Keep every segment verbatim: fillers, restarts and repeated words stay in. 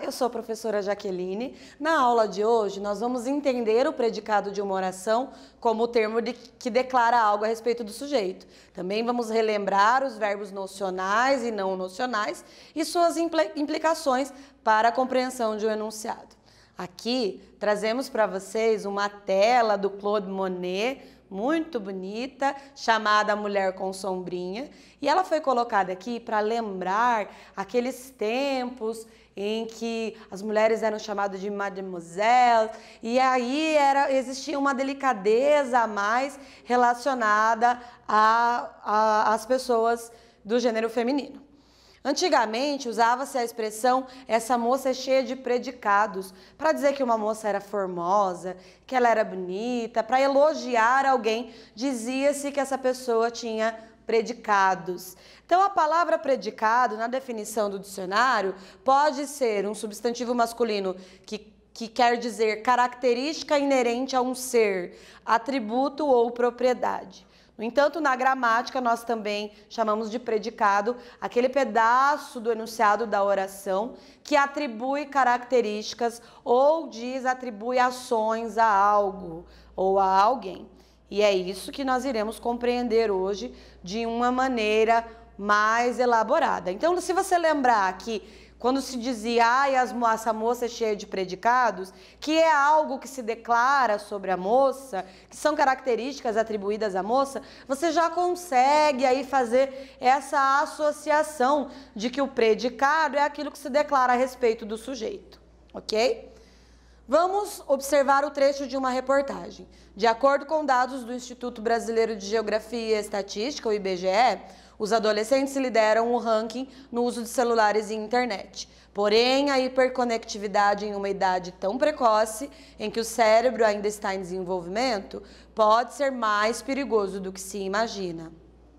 eu sou a professora Jaqueline. Na aula de hoje, nós vamos entender o predicado de uma oração como o termo de, que declara algo a respeito do sujeito. Também vamos relembrar os verbos nocionais e não nocionais e suas implicações para a compreensão de um enunciado. Aqui, trazemos para vocês uma tela do Claude Monet, muito bonita, chamada Mulher com Sombrinha, e ela foi colocada aqui para lembrar aqueles tempos em que as mulheres eram chamadas de mademoiselle, e aí era, existia uma delicadeza a mais relacionada às pessoas do gênero feminino. Antigamente, usava-se a expressão essa moça é cheia de predicados, para dizer que uma moça era formosa, que ela era bonita, para elogiar alguém, dizia-se que essa pessoa tinha predicados. Então, a palavra predicado, na definição do dicionário, pode ser um substantivo masculino que, que quer dizer característica inerente a um ser, atributo ou propriedade. No entanto, na gramática, nós também chamamos de predicado aquele pedaço do enunciado da oração que atribui características ou diz atribui ações a algo ou a alguém. E é isso que nós iremos compreender hoje de uma maneira mais elaborada. Então, se você lembrar que quando se dizia, ai, as, essa moça é cheia de predicados, que é algo que se declara sobre a moça, que são características atribuídas à moça, você já consegue aí fazer essa associação de que o predicado é aquilo que se declara a respeito do sujeito, ok? Vamos observar o trecho de uma reportagem. De acordo com dados do Instituto Brasileiro de Geografia e Estatística, o I B G E, os adolescentes lideram o ranking no uso de celulares e internet. Porém, a hiperconectividade em uma idade tão precoce, em que o cérebro ainda está em desenvolvimento, pode ser mais perigoso do que se imagina.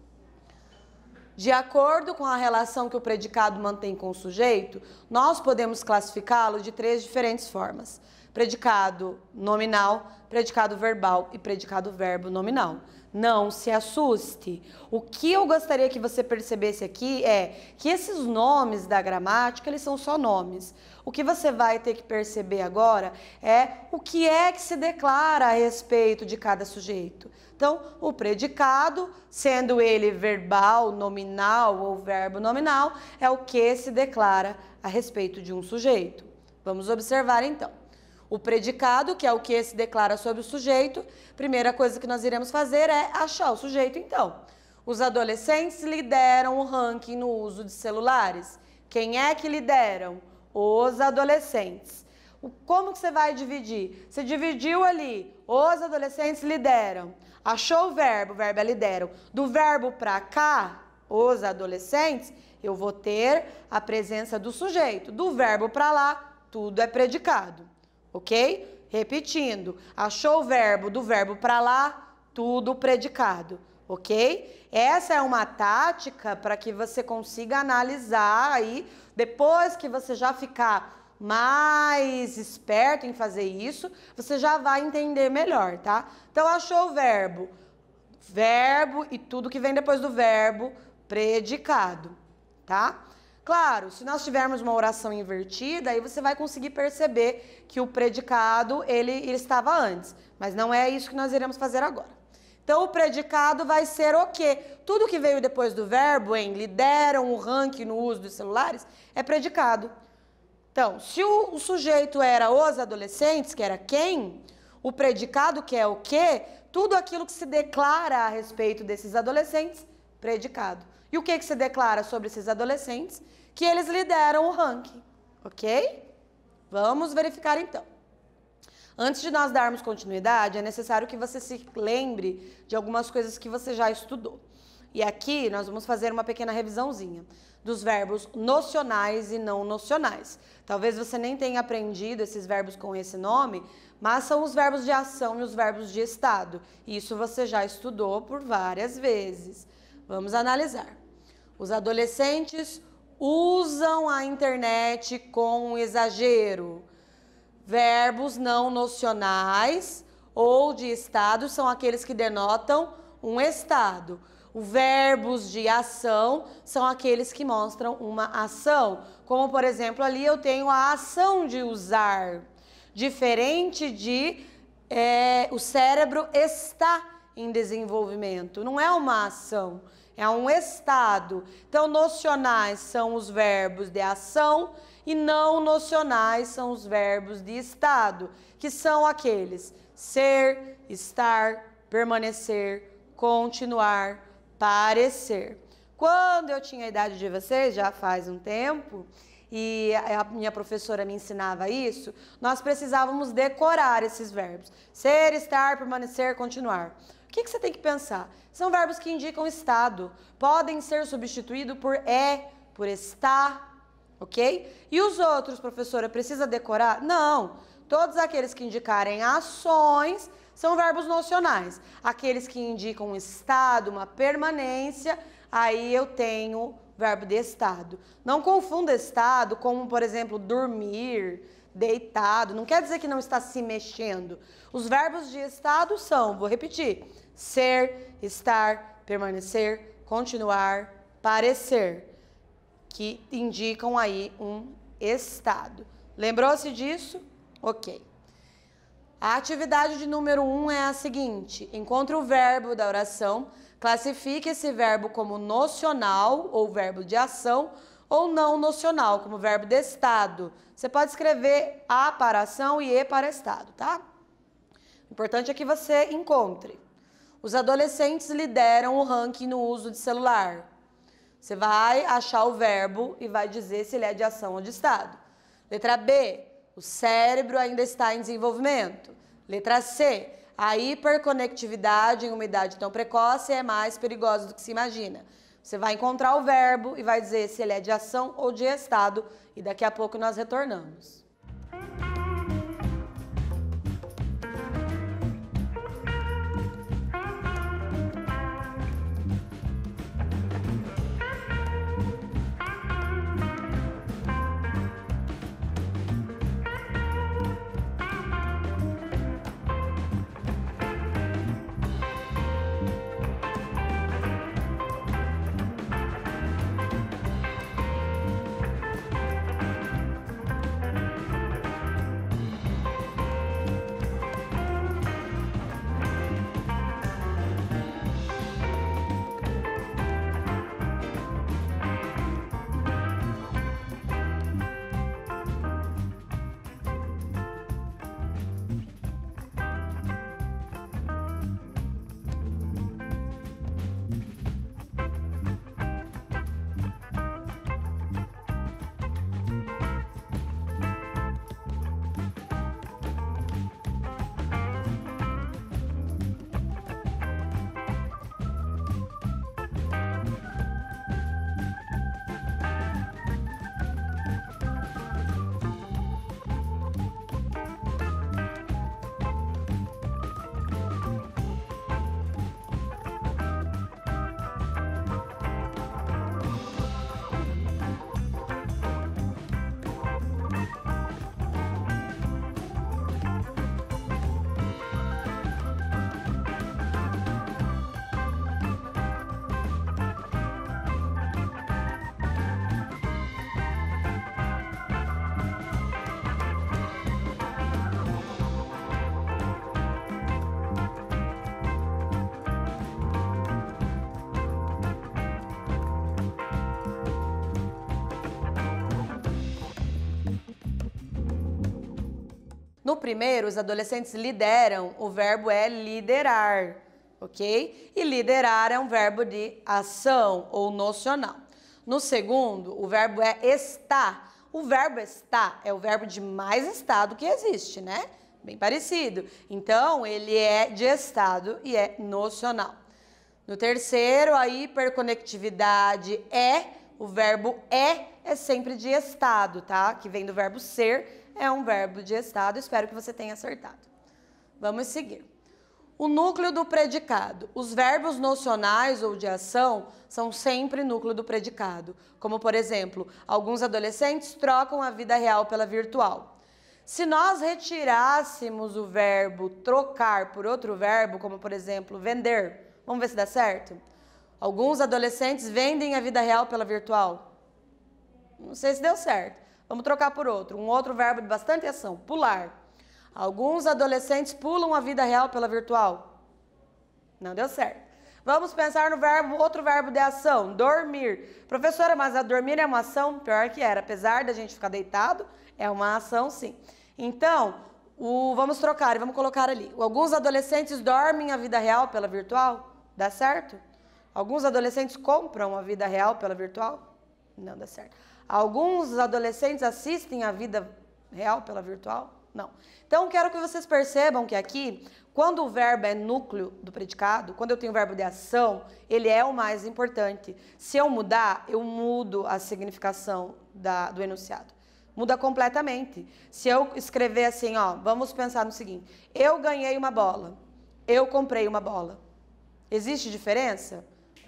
De acordo com a relação que o predicado mantém com o sujeito, nós podemos classificá-lo de três diferentes formas: predicado nominal, predicado verbal e predicado verbo nominal. Não se assuste. O que eu gostaria que você percebesse aqui é que esses nomes da gramática, eles são só nomes. O que você vai ter que perceber agora é o que é que se declara a respeito de cada sujeito. Então, o predicado, sendo ele verbal, nominal ou verbo nominal, é o que se declara a respeito de um sujeito. Vamos observar então. O predicado, que é o que se declara sobre o sujeito, primeira coisa que nós iremos fazer é achar o sujeito, então. Os adolescentes lideram o ranking no uso de celulares. Quem é que lideram? Os adolescentes. Como que você vai dividir? Você dividiu ali, os adolescentes lideram. Achou o verbo, o verbo é lideram. Do verbo para cá, os adolescentes, eu vou ter a presença do sujeito. Do verbo para lá, tudo é predicado. Ok? Repetindo, achou o verbo, do verbo para lá, tudo predicado, ok? Essa é uma tática para que você consiga analisar aí, depois que você já ficar mais esperto em fazer isso, você já vai entender melhor, tá? Então, achou o verbo, verbo e tudo que vem depois do verbo, predicado, tá? Claro, se nós tivermos uma oração invertida, aí você vai conseguir perceber que o predicado, ele, ele estava antes. Mas não é isso que nós iremos fazer agora. Então, o predicado vai ser o quê? Tudo que veio depois do verbo, em lideram o ranking no uso dos celulares, é predicado. Então, se o, o sujeito era os adolescentes, que era quem, o predicado, que é o quê? Tudo aquilo que se declara a respeito desses adolescentes, predicado. E o que, que se declara sobre esses adolescentes? Que eles lideram o ranking, ok? Vamos verificar então. Antes de nós darmos continuidade, é necessário que você se lembre de algumas coisas que você já estudou. E aqui nós vamos fazer uma pequena revisãozinha dos verbos nocionais e não nocionais. Talvez você nem tenha aprendido esses verbos com esse nome, mas são os verbos de ação e os verbos de estado. Isso você já estudou por várias vezes. Vamos analisar. Os adolescentes usam a internet com exagero. Verbos não nocionais ou de estado são aqueles que denotam um estado. Os verbos de ação são aqueles que mostram uma ação. Como, por exemplo, ali eu tenho a ação de usar. Diferente de é, o cérebro está em desenvolvimento. Não é uma ação, é um estado. Então, nocionais são os verbos de ação e não nocionais são os verbos de estado, que são aqueles ser, estar, permanecer, continuar, parecer. Quando eu tinha a idade de vocês, já faz um tempo, e a minha professora me ensinava isso, nós precisávamos decorar esses verbos. Ser, estar, permanecer, continuar. O que, que você tem que pensar? São verbos que indicam estado. Podem ser substituídos por é, por está, ok? E os outros, professora, precisa decorar? Não. Todos aqueles que indicarem ações são verbos nocionais. Aqueles que indicam um estado, uma permanência, aí eu tenho verbo de estado. Não confunda estado como, por exemplo, dormir, deitado. Não quer dizer que não está se mexendo. Os verbos de estado são, vou repetir, ser, estar, permanecer, continuar, parecer, que indicam aí um estado. Lembrou-se disso? Ok. A atividade de número um é a seguinte: encontre o verbo da oração, classifique esse verbo como nocional ou verbo de ação ou não nocional, como verbo de estado. Você pode escrever a para ação e e para estado, tá? O importante é que você encontre. Os adolescentes lideram o ranking no uso de celular. Você vai achar o verbo e vai dizer se ele é de ação ou de estado. Letra B, o cérebro ainda está em desenvolvimento. Letra C, a hiperconectividade em uma idade tão precoce é mais perigosa do que se imagina. Você vai encontrar o verbo e vai dizer se ele é de ação ou de estado, e daqui a pouco nós retornamos. No primeiro, os adolescentes lideram, o verbo é liderar, ok? E liderar é um verbo de ação ou nocional. No segundo, o verbo é estar. O verbo estar é o verbo de mais estado que existe, né? Bem parecido. Então, ele é de estado e é nocional. No terceiro, a hiperconectividade é, o verbo é, é sempre de estado, tá? Que vem do verbo ser, é um verbo de estado. Espero que você tenha acertado. Vamos seguir. O núcleo do predicado. Os verbos nocionais ou de ação são sempre núcleo do predicado. Como, por exemplo, alguns adolescentes trocam a vida real pela virtual. Se nós retirássemos o verbo trocar por outro verbo, como, por exemplo, vender, vamos ver se dá certo? Alguns adolescentes vendem a vida real pela virtual. Não sei se deu certo. Vamos trocar por outro. Um outro verbo de bastante ação. Pular. Alguns adolescentes pulam a vida real pela virtual. Não deu certo. Vamos pensar no verbo, outro verbo de ação. Dormir. Professora, mas a dormir é uma ação? Pior que era. Apesar da gente ficar deitado, é uma ação sim. Então, o, vamos trocar e vamos colocar ali. Alguns adolescentes dormem a vida real pela virtual? Dá certo? Alguns adolescentes compram a vida real pela virtual? Não dá certo. Alguns adolescentes assistem a vida real pela virtual? Não. Então, quero que vocês percebam que aqui, quando o verbo é núcleo do predicado, quando eu tenho o verbo de ação, ele é o mais importante. Se eu mudar, eu mudo a significação da, do enunciado. Muda completamente. Se eu escrever assim, ó, vamos pensar no seguinte. Eu ganhei uma bola. Eu comprei uma bola. Existe diferença?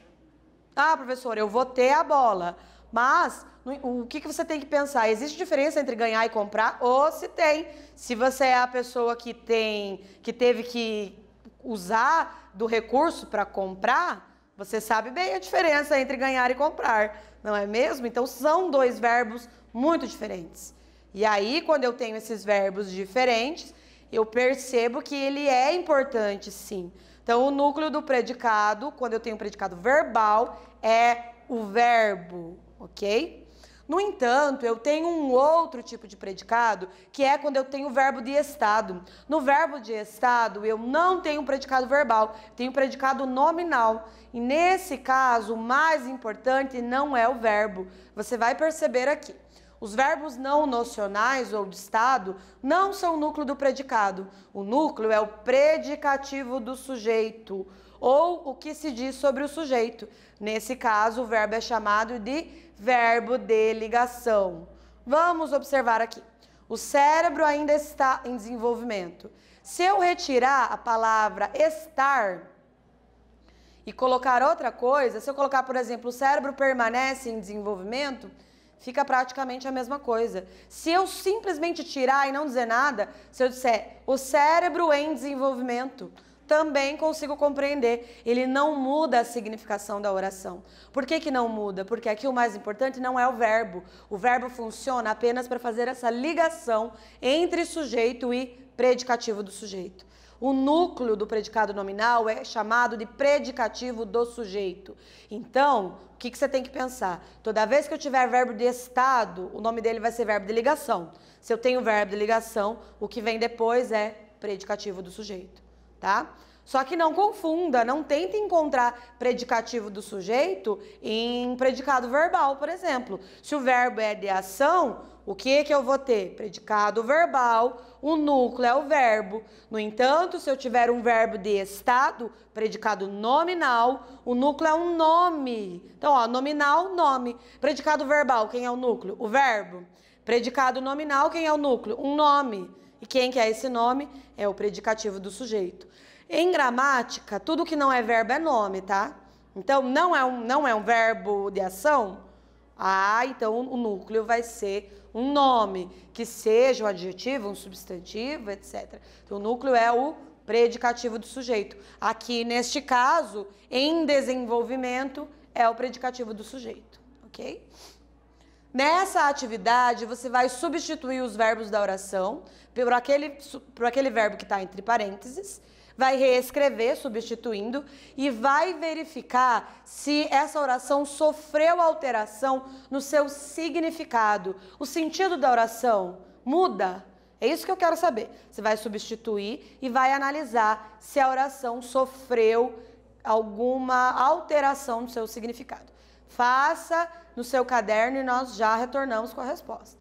Ah, professor, eu vou ter a bola. Mas o que, que você tem que pensar? Existe diferença entre ganhar e comprar? Ou se tem. Se você é a pessoa que tem, que teve que usar do recurso para comprar, você sabe bem a diferença entre ganhar e comprar, não é mesmo? Então são dois verbos muito diferentes. E aí, quando eu tenho esses verbos diferentes, eu percebo que ele é importante, sim. Então, o núcleo do predicado, quando eu tenho um predicado verbal, é o verbo, ok? No entanto, eu tenho um outro tipo de predicado, que é quando eu tenho o verbo de estado. No verbo de estado, eu não tenho predicado verbal, tenho predicado nominal. E nesse caso, o mais importante não é o verbo. Você vai perceber aqui. Os verbos não nocionais ou de estado não são o núcleo do predicado. O núcleo é o predicativo do sujeito, ou o que se diz sobre o sujeito. Nesse caso, o verbo é chamado de verbo de ligação. Vamos observar aqui. O cérebro ainda está em desenvolvimento. Se eu retirar a palavra estar e colocar outra coisa, se eu colocar, por exemplo, o cérebro permanece em desenvolvimento, fica praticamente a mesma coisa. Se eu simplesmente tirar e não dizer nada, se eu disser o cérebro em desenvolvimento, também consigo compreender. Ele não muda a significação da oração. Por que que não muda? Porque aqui o mais importante não é o verbo. O verbo funciona apenas para fazer essa ligação entre sujeito e predicativo do sujeito. O núcleo do predicado nominal é chamado de predicativo do sujeito. Então, o que que você tem que pensar? Toda vez que eu tiver verbo de estado, o nome dele vai ser verbo de ligação. Se eu tenho verbo de ligação, o que vem depois é predicativo do sujeito, tá? Só que não confunda, não tente encontrar predicativo do sujeito em predicado verbal, por exemplo. Se o verbo é de ação, o que que eu vou ter? Predicado verbal, o núcleo é o verbo. No entanto, se eu tiver um verbo de estado, predicado nominal, o núcleo é um nome. Então, ó, nominal, nome. Predicado verbal, quem é o núcleo? O verbo. Predicado nominal, quem é o núcleo? Um nome. E quem que é esse nome? É o predicativo do sujeito. Em gramática, tudo que não é verbo é nome, tá? Então, não é um, não é um verbo de ação? Ah, então o núcleo vai ser um nome, que seja um adjetivo, um substantivo, etcétera. Então, o núcleo é o predicativo do sujeito. Aqui, neste caso, em desenvolvimento, é o predicativo do sujeito, ok? Nessa atividade, você vai substituir os verbos da oração por aquele, por aquele verbo que está entre parênteses, vai reescrever substituindo e vai verificar se essa oração sofreu alteração no seu significado. O sentido da oração muda? É isso que eu quero saber. Você vai substituir e vai analisar se a oração sofreu alguma alteração no seu significado. Faça no seu caderno e nós já retornamos com a resposta.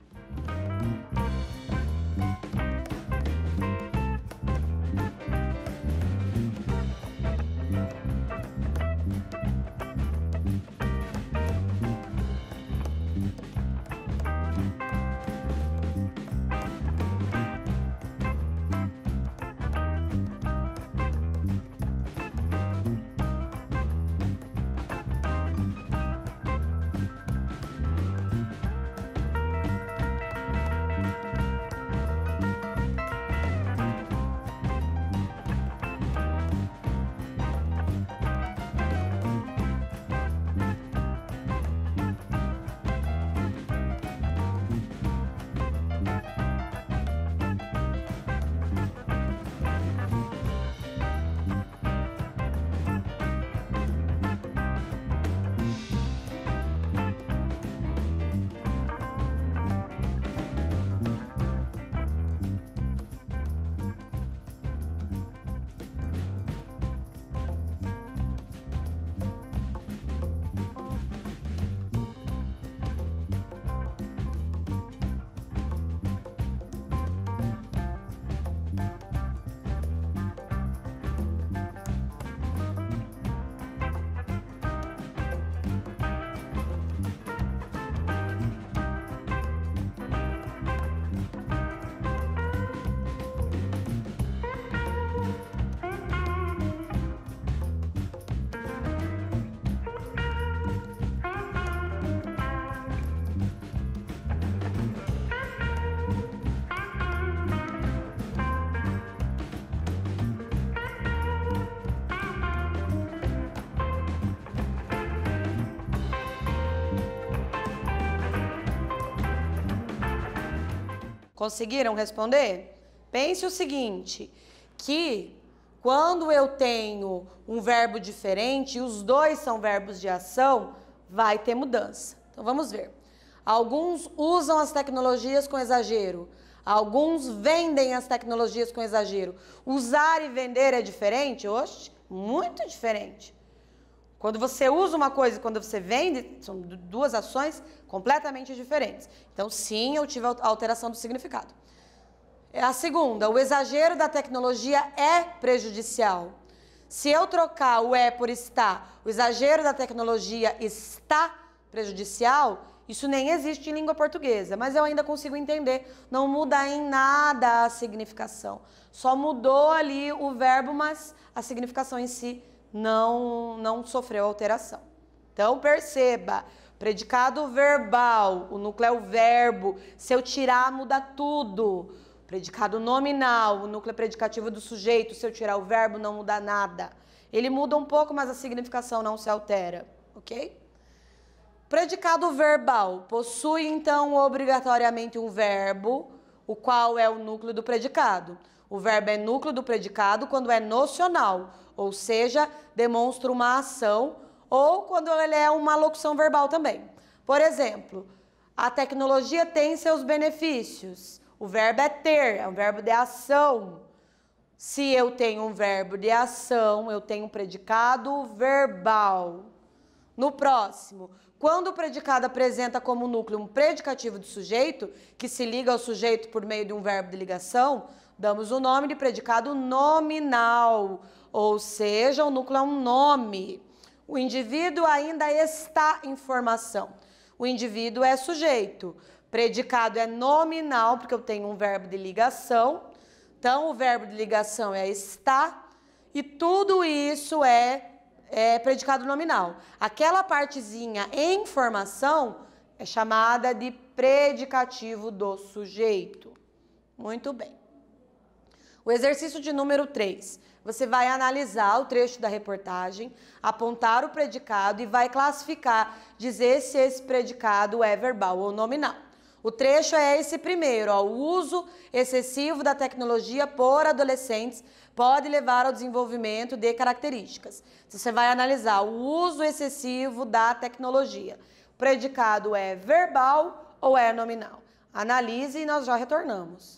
Conseguiram responder? Pense o seguinte, que quando eu tenho um verbo diferente e os dois são verbos de ação, vai ter mudança. Então vamos ver. Alguns usam as tecnologias com exagero. Alguns vendem as tecnologias com exagero. Usar e vender é diferente? Oxe, muito diferente. Quando você usa uma coisa e quando você vende, são duas ações completamente diferentes. Então, sim, eu tive a alteração do significado. A segunda, o exagero da tecnologia é prejudicial. Se eu trocar o é por está, o exagero da tecnologia está prejudicial, isso nem existe em língua portuguesa, mas eu ainda consigo entender. Não muda em nada a significação. Só mudou ali o verbo, mas a significação em si não, não sofreu alteração. Então, perceba, predicado verbal, o núcleo é o verbo. Se eu tirar, muda tudo. Predicado nominal, o núcleo é predicativo do sujeito. Se eu tirar o verbo, não muda nada. Ele muda um pouco, mas a significação não se altera, ok? Predicado verbal possui, então, obrigatoriamente um verbo, o qual é o núcleo do predicado. O verbo é núcleo do predicado quando é nocional, ou seja, demonstra uma ação, ou quando ele é uma locução verbal também. Por exemplo, a tecnologia tem seus benefícios. O verbo é ter, é um verbo de ação. Se eu tenho um verbo de ação, eu tenho um predicado verbal. No próximo, quando o predicado apresenta como núcleo um predicativo do sujeito, que se liga ao sujeito por meio de um verbo de ligação, damos o nome de predicado nominal, ou seja, o núcleo é um nome. O indivíduo ainda está em formação. O indivíduo é sujeito. Predicado é nominal, porque eu tenho um verbo de ligação. Então, o verbo de ligação é está, e tudo isso é É predicado nominal. Aquela partezinha em formação é chamada de predicativo do sujeito. Muito bem. O exercício de número três. Você vai analisar o trecho da reportagem, apontar o predicado e vai classificar, dizer se esse predicado é verbal ou nominal. O trecho é esse primeiro, ó, o uso excessivo da tecnologia por adolescentes pode levar ao desenvolvimento de características. Você vai analisar o uso excessivo da tecnologia. O predicado é verbal ou é nominal? Analise e nós já retornamos.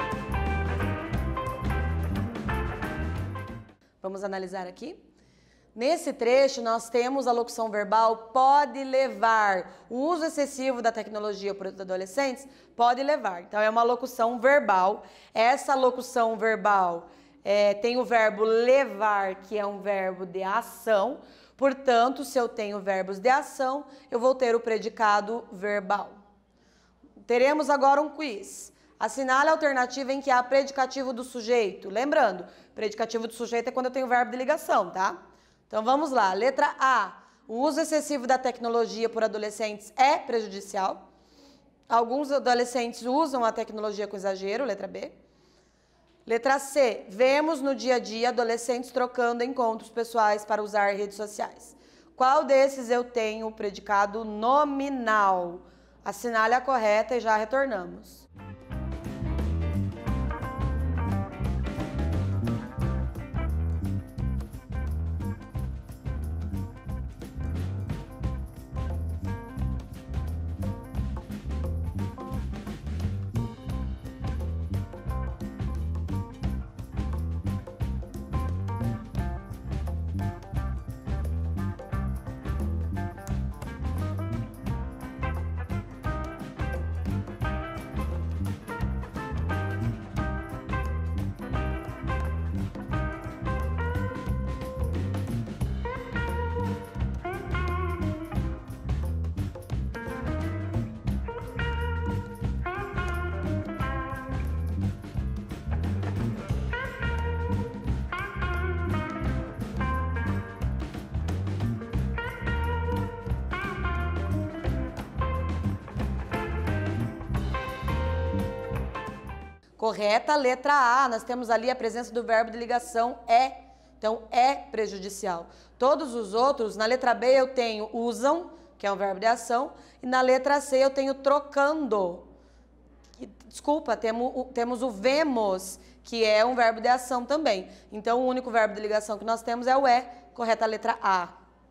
Vamos analisar aqui. Nesse trecho, nós temos a locução verbal pode levar. O uso excessivo da tecnologia por adolescentes pode levar. Então, é uma locução verbal. Essa locução verbal é, tem o verbo levar, que é um verbo de ação. Portanto, se eu tenho verbos de ação, eu vou ter o predicado verbal. Teremos agora um quiz. Assinale a alternativa em que há predicativo do sujeito. Lembrando, predicativo do sujeito é quando eu tenho verbo de ligação, tá? Então vamos lá. Letra A. O uso excessivo da tecnologia por adolescentes é prejudicial. Alguns adolescentes usam a tecnologia com exagero. Letra B. Letra C. Vemos no dia a dia adolescentes trocando encontros pessoais para usar redes sociais. Qual desses eu tenho o predicado nominal? Assinale a correta e já retornamos. Correta, letra A. Nós temos ali a presença do verbo de ligação é. Então, é prejudicial. Todos os outros, na letra B eu tenho usam, que é um verbo de ação, e na letra C eu tenho trocando. Desculpa, temos, temos o vemos, que é um verbo de ação também. Então, o único verbo de ligação que nós temos é o é. Correta, letra A.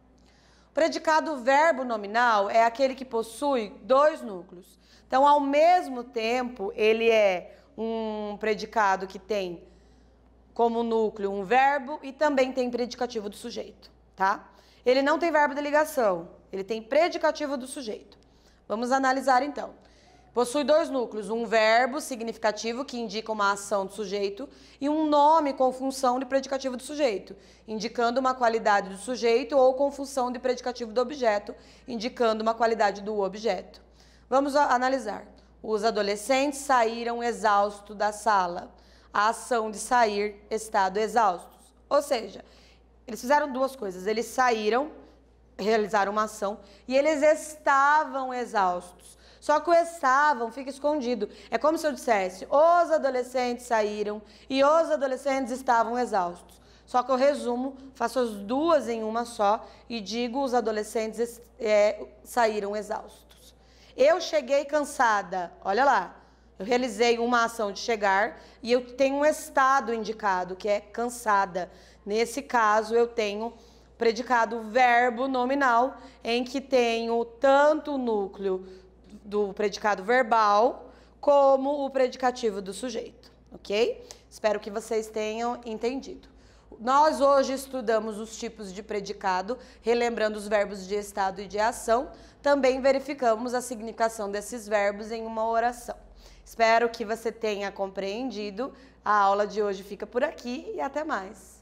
O predicado verbo nominal é aquele que possui dois núcleos. Então, ao mesmo tempo, ele é um predicado que tem como núcleo um verbo e também tem predicativo do sujeito, tá? Ele não tem verbo de ligação, ele tem predicativo do sujeito. Vamos analisar então. Possui dois núcleos, um verbo significativo que indica uma ação do sujeito e um nome com função de predicativo do sujeito, indicando uma qualidade do sujeito ou com função de predicativo do objeto, indicando uma qualidade do objeto. Vamos analisar. Os adolescentes saíram exaustos da sala. A ação de sair, estado exaustos. Ou seja, eles fizeram duas coisas. Eles saíram, realizaram uma ação e eles estavam exaustos. Só que o estavam fica escondido. É como se eu dissesse, os adolescentes saíram e os adolescentes estavam exaustos. Só que eu resumo, faço as duas em uma só e digo os adolescentes é, saíram exaustos. Eu cheguei cansada, olha lá, eu realizei uma ação de chegar e eu tenho um estado indicado, que é cansada. Nesse caso, eu tenho predicado verbo nominal, em que tenho tanto o núcleo do predicado verbal, como o predicativo do sujeito, ok? Espero que vocês tenham entendido. Nós hoje estudamos os tipos de predicado, relembrando os verbos de estado e de ação. Também verificamos a significação desses verbos em uma oração. Espero que você tenha compreendido. A aula de hoje fica por aqui e até mais.